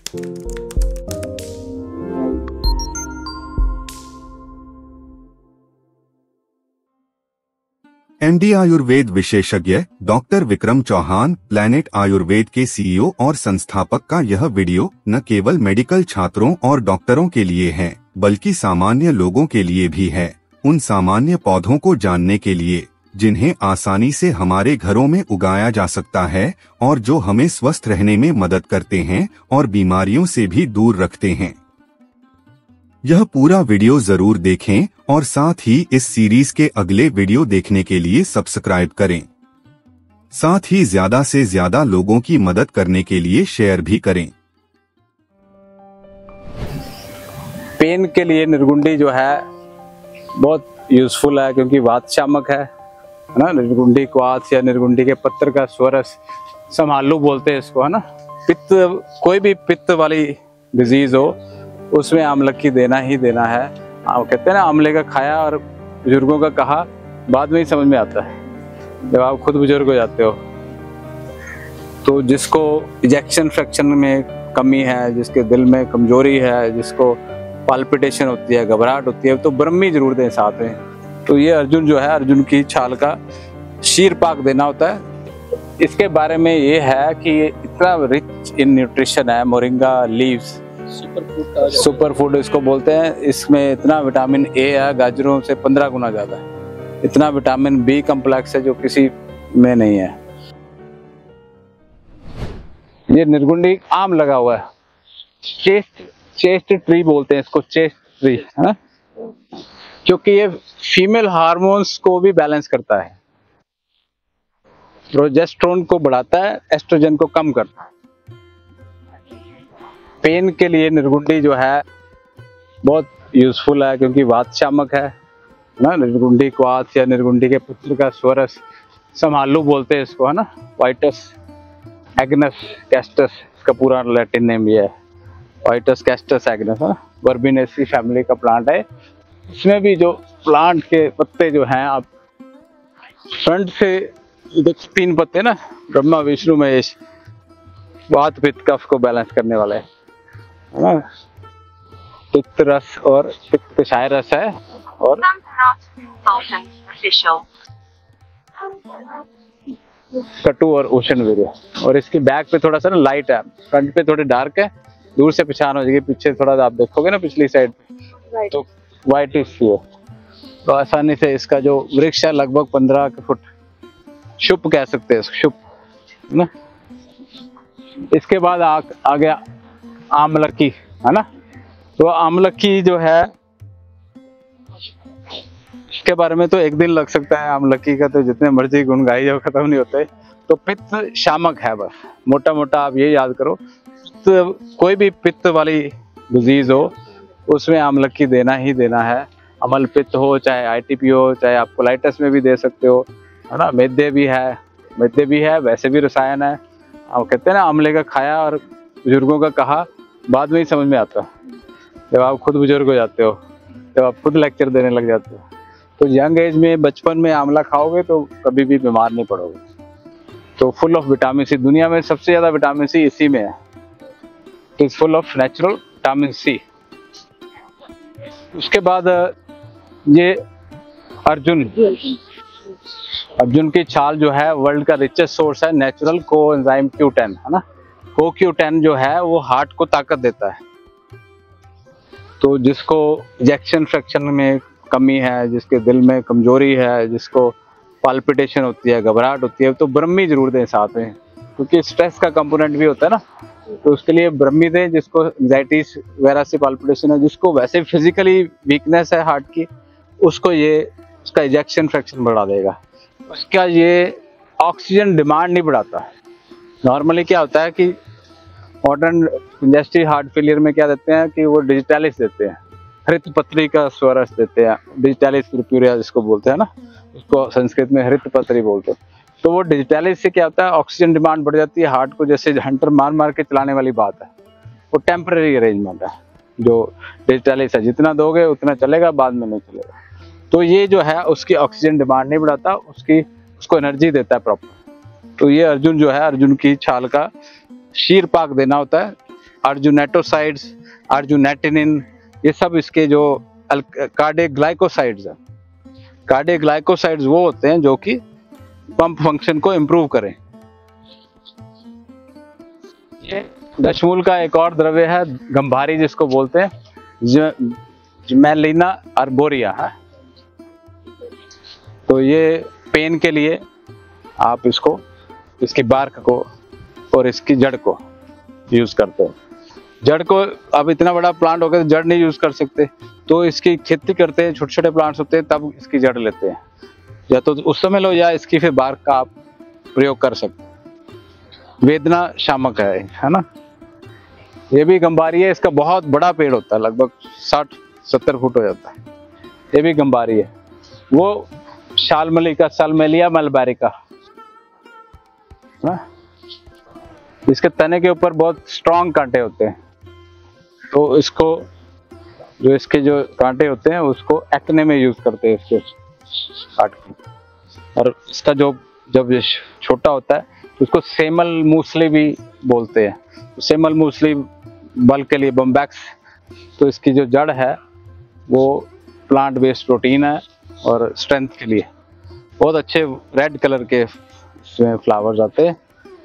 MD Ayurveda विशेषज्ञ doctor Vikram Chauhan planet Ayurveda के CEO और संस्थापक का यह वीडियो न केवल मेडिकल छात्रों और डॉक्टरों के लिए है, बल्कि सामान्य लोगों के लिए भी है। उन सामान्य पौधों को जानने के लिए जिन्हें आसानी से हमारे घरों में उगाया जा सकता है और जो हमें स्वस्थ रहने में मदद करते हैं और बीमारियों से भी दूर रखते हैं। यह पूरा वीडियो जरूर देखें और साथ ही इस सीरीज के अगले वीडियो देखने के लिए सब्सक्राइब करें। साथ ही ज्यादा से ज्यादा लोगों की मदद करने के लिए शेयर भी करें। पेन के लिए निर्गुंडी जो है बहुत यूजफुल है, क्योंकि वात शामक है ना। निर्गुंडी क्वाथ या निर्गुंडी के पत्तर का स्वरस समालू बोलते हैं इसको, है ना। पित्त, कोई भी पित्त वाली डिजीज हो उसमें आमलकी देना ही देना है। कहते हैं ना, आमले का खाया और बुजुर्गों का कहा बाद में ही समझ में आता है जब आप खुद बुजुर्ग हो जाते हो। तो जिसको इजेक्शन फ्रैक्शन में कमी है, जिसके दिल में कमजोरी है, जिसको पाल्पिटेशन होती है, घबराहट होती है, तो ब्रह्मी जरूर दें साथ में। तो ये अर्जुन जो है, अर्जुन की छाल का शीर पाक देना होता है। इसके बारे में ये है कि ये इतना रिच इन न्यूट्रिशन है। मोरिंगा लीव्स सुपर फूड इसको बोलते हैं। इसमें इतना विटामिन ए है, गाजरों से 15 गुना ज्यादा है। इतना विटामिन बी कम्प्लेक्स है जो किसी में नहीं है। ये निर्गुंडी आम लगा हुआ है, चेस्ट ट्री बोलते हैं इसको, चेस्ट ट्री, है ना, क्योंकि ये फीमेल हार्मोन्स को भी बैलेंस करता है। प्रोजेस्टेरोन को बढ़ाता है, एस्ट्रोजन को कम करता है। पेन के लिए निर्गुंडी जो है बहुत यूजफुल है, क्योंकि वात शामक है ना। निर्गुंडी क्वाथ या निर्गुंडी के पत्र का स्वरस समालू बोलते हैं इसको, है ना। वाइटस एग्नस कैस्टस इसका पूरा लैटिन नेम ये है, वाइटस कैस्टस एग्नस, है। वर्बिनेसी फैमिली का प्लांट है। इसमें भी जो प्लांट के पत्ते जो हैं, आप फ्रंट से 3 पत्ते ना, ब्रह्मा विष्णु महेश, वात पित्त कफ को बैलेंस करने वाले है ना। पित्त रस और पित्त क्षय रस है, और कटु और उष्ण वीर्य। और इसकी बैक पे थोड़ा सा ना लाइट है, फ्रंट पे थोड़ी डार्क है, दूर से पहचान हो जाएगी। पीछे थोड़ा आप देखोगे ना पिछली साइड तो व्हाइट है। तो आसानी से इसका जो वृक्ष है लगभग 15 फुट, शुभ कह सकते हैं शुभ ना। इसके बाद आ गया आमलकी, है ना। तो आमलकी जो है, इसके बारे में तो एक दिन लग सकता है। आमलकी का तो जितने मर्जी गुण गाई जाओ खत्म नहीं होते। तो पित्त शामक है, बस मोटा मोटा आप ये याद करो। तो कोई भी पित्त वाली डिजीज हो उसमें आमलकी देना ही देना है। अमल पित्त हो, चाहे आईटीपी हो, चाहे आप कोलाइटिस में भी दे सकते हो, है ना। मैदे भी है, वैसे भी रसायन है। आप कहते हैं ना, आमले का खाया और बुजुर्गों का कहा बाद में ही समझ में आता जब आप खुद बुजुर्ग हो जाते हो, जब आप खुद लेक्चर देने लग जाते हो। तो यंग एज में, बचपन में आमला खाओगे तो कभी भी बीमार नहीं पड़ोगे। तो फुल ऑफ विटामिन सी, दुनिया में सबसे ज्यादा विटामिन सी इसी में है। It is full of natural vitamin C. उसके बाद ये अर्जुन की छाल जो है वर्ल्ड का रिचेस्ट सोर्स है नेचुरल कोएंजाइम Q10, है ना। CoQ10 जो है वो हार्ट को ताकत देता है। तो जिसको इजेक्शन फ्रैक्शन में कमी है, जिसके दिल में कमजोरी है, जिसको पाल्पिटेशन होती है, घबराहट होती है, तो ब्रह्मी जरूर दें साथ में, क्योंकि स्ट्रेस का कंपोनेंट भी होता है ना। तो उसके लिए ब्रह्मी दें। जिसको एंजाइटी वगैरह से पाल्पिटेशन है, जिसको वैसे फिजिकली वीकनेस है हार्ट की, उसको ये उसका इजेक्शन फ्रैक्शन बढ़ा देगा। उसका ये ऑक्सीजन डिमांड नहीं बढ़ाता। नॉर्मली क्या होता है कि मॉडर्न कंजेस्टिव हार्ट फेलियर में क्या देते हैं कि वो डिजिटालिस देते हैं, हरित पत्री का स्वरस देते हैं, डिजिटालिस पुरपुरिया जिसको बोलते हैं ना, उसको संस्कृत में हरित पत्री बोलते हैं। तो वो डिजिटालिस से क्या होता है, ऑक्सीजन डिमांड बढ़ जाती है हार्ट को, जैसे हंटर मार मार के चलाने वाली बात है। वो टेम्पररी अरेंजमेंट है जो डिजिटालिस है, जितना दोगे उतना चलेगा, बाद में नहीं चलेगा। तो ये जो है उसकी ऑक्सीजन डिमांड नहीं बढ़ाता, उसको एनर्जी देता है प्रॉपर। तो ये अर्जुन जो है, अर्जुन की छाल का शीर पाक देना होता है। अर्जुनेटोसाइड्स, अर्जुनेटिनिन, ये सब इसके जो कार्डियोग्लाइकोसाइड्स हैं। कार्डियोग्लाइकोसाइड्स वो होते हैं जो कि पंप फंक्शन को इम्प्रूव करें। ये दशमूल का एक और द्रव्य है गंभारी, जिसको बोलते हैं जमेलिना अर्बोरिया है। तो ये पेन के लिए आप इसको, इसकी बार्क को और इसकी जड़ को यूज करते हैं। जड़ को अब इतना बड़ा प्लांट हो गया तो जड़ नहीं यूज कर सकते, तो इसकी खेती करते हैं, छोटे छोटे प्लांट्स होते हैं तब इसकी जड़ लेते हैं, या तो उस समय लो या इसकी फिर बार्क का आप प्रयोग कर सकते हैं। वेदना शामक है ना। ये भी गंभारी है, इसका बहुत बड़ा पेड़ होता है, लगभग 60-70 फुट हो जाता है। ये भी गंभारी है। वो शालमलिका, सालमेलिया मलबेरिका, इसके तने के ऊपर बहुत स्ट्रॉन्ग कांटे होते हैं, तो इसको जो इसके जो कांटे होते हैं उसको एक्ने में यूज करते हैं, इसके काट के। और इसका जो जब ये छोटा होता है तो उसको सेमल मूसली भी बोलते हैं। तो सेमल मूसली बल के लिए बम्बैक्स, तो इसकी जो जड़ है वो प्लांट बेस्ड प्रोटीन है और स्ट्रेंथ के लिए बहुत अच्छे रेड कलर के इसमें फ्लावर्स आते हैं।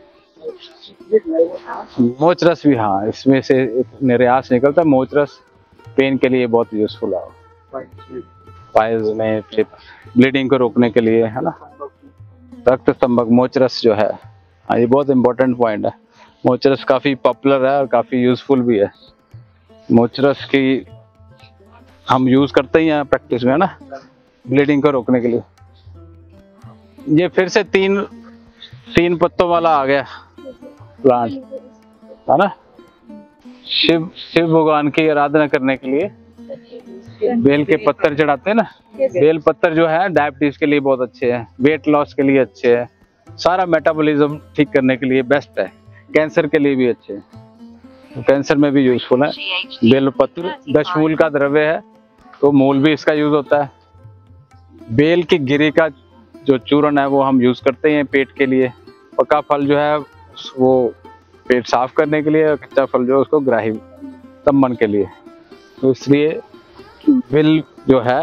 मोचरस भी, हाँ, इसमें से एक निर्यास निकलता है मोचरस, पेन के लिए बहुत यूजफुल है, पाइल्स में ब्लीडिंग को रोकने के लिए, है ना। रक्त स्तंभक मोचरस जो है, हाँ, ये बहुत इंपॉर्टेंट पॉइंट है। मोचरस काफी पॉपुलर है और काफी यूजफुल भी है। मोचरस की हम यूज करते ही हैं प्रैक्टिस में, है ना, ब्लीडिंग को रोकने के लिए। ये फिर से तीन पत्तों वाला आ गया प्लांट, है ना। शिव भगवान की आराधना करने के लिए बेल के पत्तर चढ़ाते हैं ना। बेल पत्तर जो है डायबिटीज के लिए बहुत अच्छे हैं, वेट लॉस के लिए अच्छे हैं, सारा मेटाबॉलिज्म ठीक करने के लिए बेस्ट है, कैंसर के लिए भी अच्छे हैं, तो कैंसर में भी यूजफुल है। बेल पत्र दशमूल का द्रव्य है, तो मूल भी इसका यूज होता है। बेल की गिरी का जो चूर्ण है वो हम यूज करते हैं पेट के लिए। पका फल जो है वो पेट साफ करने के लिए, और कच्चा फल जो है उसको ग्राही तमन के लिए। तो इसलिए बेल जो है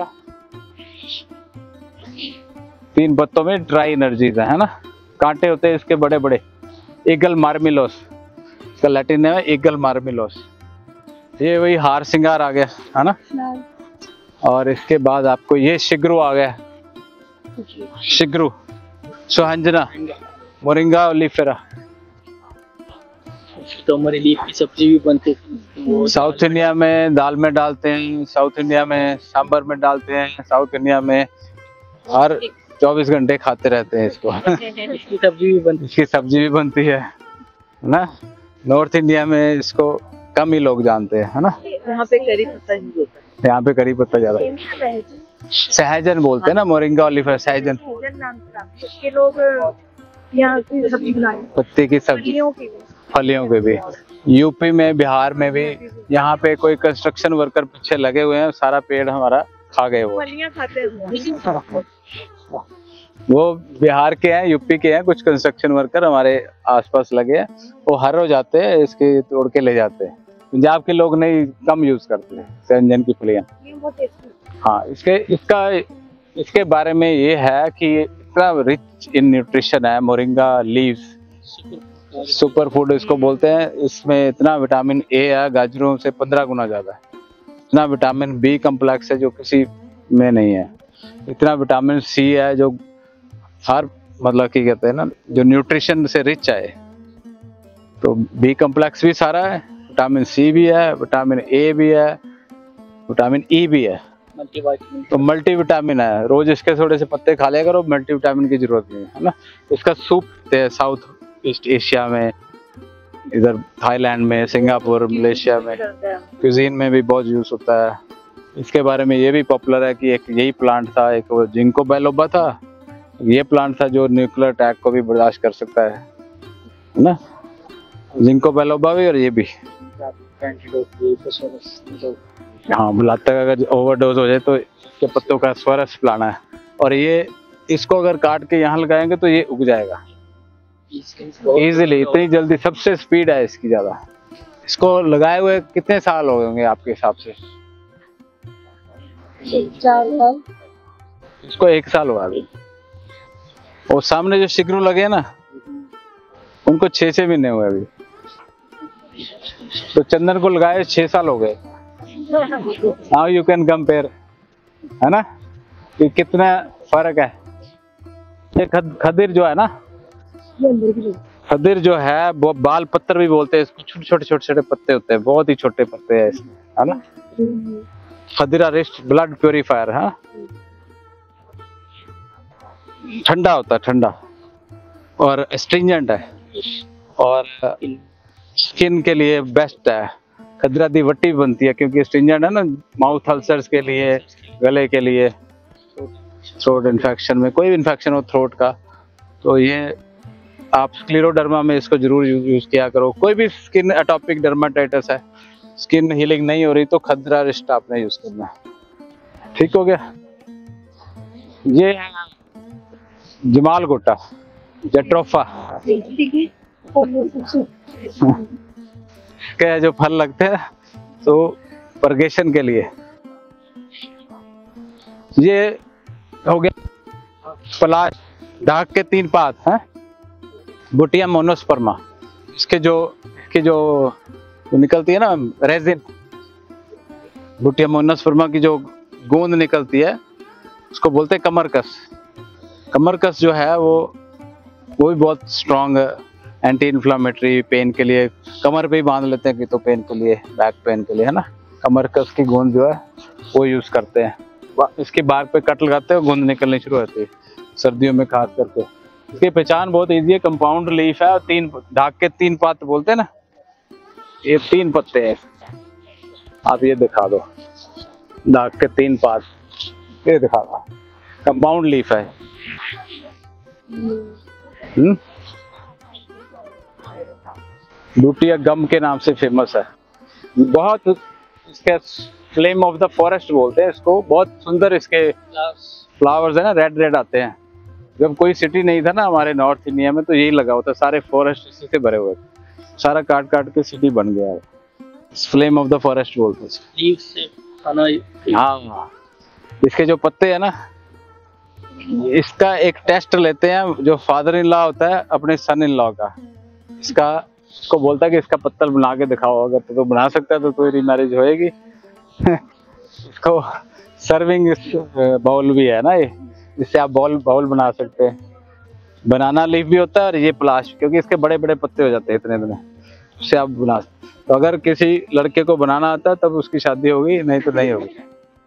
3 पत्तों में ड्राई एनर्जीज है ना। कांटे होते हैं इसके बड़े बड़े, ईगल मार्मिलोस, इसका लैटिन है ईगल मार्मिलोस। ये वही हार श्रृंगार आ गया, है ना। और इसके बाद आपको ये शिग्रू आ गया, शिग्रू, सुहंजना, मोरिंगा ओलिफेरा। तो हमारे लीफ की सब्जी भी बनती है। साउथ इंडिया में दाल में डालते हैं, साउथ इंडिया में सांभर में डालते हैं, साउथ इंडिया में हर 24 घंटे खाते रहते हैं इसको। इसकी सब्जी भी बनती है। इसकी सब्जी भी बनती है ना। नॉर्थ इंडिया में इसको कम ही लोग जानते हैं, है ना। यहाँ पे करी पत्ता यूज होता है। यहाँ पे करी पत्ता ज्यादा, सहजन बोलते हैं ना, मोरिंगा ओलिफेरा, सहजन के लोग यहाँ की सब्जी बनाते, पत्ते की सब्जी, फलियों के भी। यूपी में, बिहार में भी, यहाँ पे कोई कंस्ट्रक्शन वर्कर पीछे लगे हुए हैं, सारा पेड़ हमारा खा गए वो। फलियां खाते हैं। वो बिहार के हैं, यूपी के हैं, कुछ कंस्ट्रक्शन वर्कर हमारे आसपास लगे हैं, वो हर रोज आते हैं, इसके तोड़ के ले जाते हैं। पंजाब के लोग नहीं, कम यूज करते हैं सहजन की फलियां। हाँ, इसके बारे में ये है कि इतना रिच इन न्यूट्रिशन है मोरिंगा लीव्स, सुपर फूड इसको बोलते हैं। इसमें इतना विटामिन ए है, गाजरों से 15 गुना ज्यादा है। इतना विटामिन बी कम्प्लेक्स है जो किसी में नहीं है। इतना विटामिन सी है जो हर, मतलब कि कहते हैं ना, जो न्यूट्रिशन से रिच है। तो बी कम्प्लेक्स भी सारा है, विटामिन सी भी है, विटामिन ए भी है, विटामिन ई भी है, तो मल्टी विटामिन है। रोज इसके थोड़े से पत्ते खा लिया करो, मल्टी विटामिन की जरूरत नहीं है ना। इसका सूप साउथ ईस्ट एशिया में, इधर थाईलैंड में, सिंगापुर, मलेशिया में, क्यूजीन में भी बहुत यूज होता है। इसके बारे में ये भी पॉपुलर है कि एक यही प्लांट था, एक वो जिंको बैलोबा था, ये प्लांट था जो न्यूक्लियर अटैक को भी बर्दाश्त कर सकता है ना। जिंको बैलोबा भी और ये भी। हाँ, बुलाता तक अगर ओवरडोज हो जाए तो इसके पत्तों का स्वरस पिलाना है। और ये, इसको अगर काट के यहाँ लगाएंगे तो ये उग जाएगा इजीली, इतनी जल्दी, सबसे स्पीड है इसकी ज्यादा। इसको लगाए हुए कितने साल हो होंगे आपके हिसाब से? 4 साल। इसको 1 साल हुआ अभी। और सामने जो शिकरू लगे हैं ना, उनको 6 महीने हुए अभी। तो चंदन को लगाए 6 साल हो गए। नाउ यू कैन कंपेयर, है ना, कि कितना फर्क है। ये खदीर जो है ना, खदीर जो है वो बाल पत्तर भी बोलते हैं इसको। छोटे छोटे पत्ते होते हैं, बहुत ही छोटे पत्ते हैं इसमें, है ना। खदीरा रिस्ट ब्लड प्योरीफायर, हाँ, ठंडा होता है, ठंडा, और स्ट्रिंजेंट है, और स्किन के लिए बेस्ट है। खदीरा दी वट्टी बनती है क्योंकि स्ट्रिंजेंट है ना, माउथ अल्सर्स के लिए, गले के लिए, थ्रोट इन्फेक्शन में, कोई भी इन्फेक्शन हो थ्रोट का, तो ये आप स्क्लेरोडर्मा में इसको जरूर यूज किया करो। कोई भी स्किन एटॉपिक डर्माटाइटिस है, स्किन हीलिंग नहीं हो रही, तो खदीरा रिस्ट आपने यूज करना है। ठीक हो गया। ये जमाल गोटा, जट्रोफा के जो फल लगते हैं तो परगेशन के लिए। ये हो गया पलाश, ढाक के 3 पात हैं, बुटिया मोनोस्पर्मा। इसके जो निकलती है ना रेजिन, बुटिया मोनोस्पर्मा की जो गोंद निकलती है उसको बोलते हैं कमरकस। कमरकस जो है वो भी बहुत स्ट्रॉन्ग एंटी इन्फ्लामेटरी, पेन के लिए कमर पे ही बांध लेते हैं कि तो पेन के लिए, बैक पेन के लिए, है ना। कमरकस की गोंद जो है वो यूज करते हैं। इसके बार पे कट लगाते हैं, गोंद निकलनी शुरू होती है सर्दियों में खास करके। इसकी पहचान बहुत इजी है, कंपाउंड लीफ है और 3 ढाक के 3 पात बोलते हैं ना, ये 3 पत्ते हैं। आप ये दिखा दो, ढाक के 3 पात, ये दिखा दो, कंपाउंड लीफ है। बुटिया गम के नाम से फेमस है। बहुत इसके फ्लेम ऑफ द फॉरेस्ट बोलते हैं इसको। बहुत सुंदर इसके फ्लावर्स है ना, रेड आते हैं। जब कोई सिटी नहीं था ना हमारे नॉर्थ इंडिया में, तो यही लगा होता, सारे फॉरेस्ट इसी से भरे हुए थे, सारा काट के सिटी बन गया है। फ्लेम ऑफ द फॉरेस्ट बोलते हैं। हाँ, इसके जो पत्ते है ना, इसका एक टेस्ट लेते हैं जो फादर इन लॉ होता है अपने सन इन लॉ का, इसको बोलता है कि इसका पत्तल बना के दिखाओ। अगर तो बना सकता है तो तेरी मैरिज होएगी। इसको सर्विंग बाउल भी है ना ये, जिससे आप बाउल बना सकते हैं। बनाना लीफ भी होता है और ये प्लास्ट, क्योंकि इसके बड़े बड़े पत्ते हो जाते हैं इतने, उससे आप बना सकते। तो अगर किसी लड़के को बनाना आता है तब उसकी शादी होगी, नहीं तो नहीं होगी।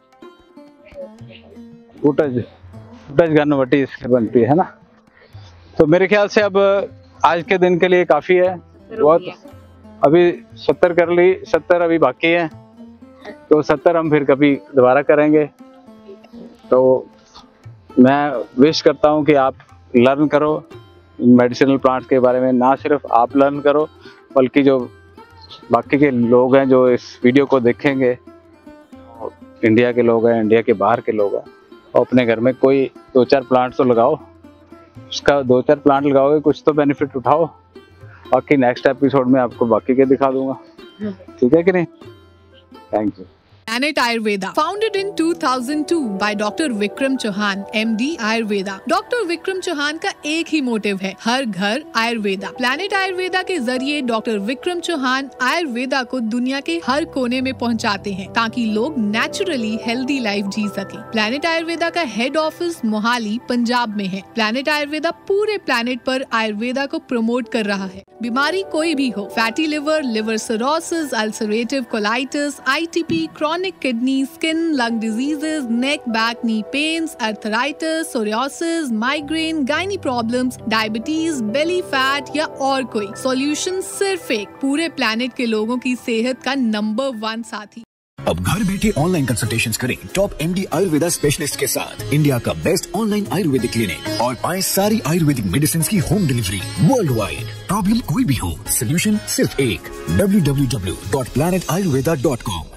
उटज गनवटी इससे बनती है ना। तो मेरे ख्याल से अब आज के दिन के लिए काफी है। बहुत अभी 70 कर ली, 70 अभी बाकी है, तो 70 हम फिर कभी दोबारा करेंगे। तो मैं विश करता हूँ कि आप लर्न करो मेडिसिनल प्लांट्स के बारे में। ना सिर्फ आप लर्न करो, बल्कि जो बाकी के लोग हैं जो इस वीडियो को देखेंगे, इंडिया के लोग हैं, इंडिया के बाहर के लोग हैं, और अपने घर में कोई 2-4 प्लांट तो लगाओ। उसका 2-4 प्लांट लगाओगे, कुछ तो बेनिफिट उठाओ। बाकी नेक्स्ट एपिसोड में आपको बाकी के दिखा दूंगा, ठीक है कि नहीं। Thank you. Planet Ayurveda, founded in 2002 by Dr. Vikram Chauhan, MD Ayurveda। Dr. Vikram Chauhan का एक ही मोटिव है, हर घर आयुर्वेदा। Planet Ayurveda के जरिए डॉक्टर विक्रम चौहान आयुर्वेदा को दुनिया के हर कोने में पहुंचाते हैं, ताकि लोग नेचुरली हेल्दी लाइफ जी सके। Planet Ayurveda का हेड ऑफिस मोहाली, पंजाब में है। Planet Ayurveda पूरे प्लेनेट पर आयुर्वेदा को प्रमोट कर रहा है। बीमारी कोई भी हो, fatty liver, liver cirrhosis, ulcerative colitis, ITP, chronic kidney, skin, lung diseases, neck, back, knee pains, arthritis, psoriasis, migraine, gynae problems, diabetes, belly fat या और कोई सॉल्यूशन सिर्फ एक, पूरे प्लेनेट के लोगों की सेहत का नंबर 1 साथी। अब घर बैठे ऑनलाइन कंसल्टेशंस करें टॉप MD आयुर्वेदा स्पेशलिस्ट के साथ। इंडिया का बेस्ट ऑनलाइन आयुर्वेदिक क्लिनिक, और पाएं सारी आयुर्वेदिक मेडिसिन की home delivery worldwide. Problem कोई भी हो, सोल्यूशन सिर्फ एक, www.planetayurveda.com।